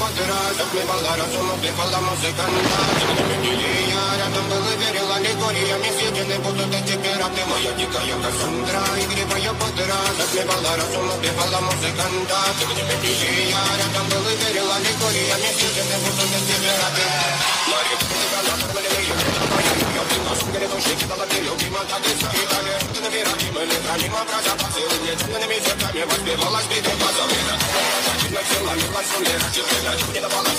под раз отмевала разум, убивала музыканта. Тем не менее я рядом был и верил аллегориями съедены будут эти пираты. Моя дикая Кассандра, игривая под раз отмевала разум, убивала музыканта. Тем не менее я рядом был и верил аллегориями съедены будут эти пираты. Мария, ты тебя напомнили, я сунгали души, кидала любима, так и стоитали. Ты наверхим или храним образа посылы, темными цветами воспевалась битва позавера. Сила, мила, сумера, чего не давала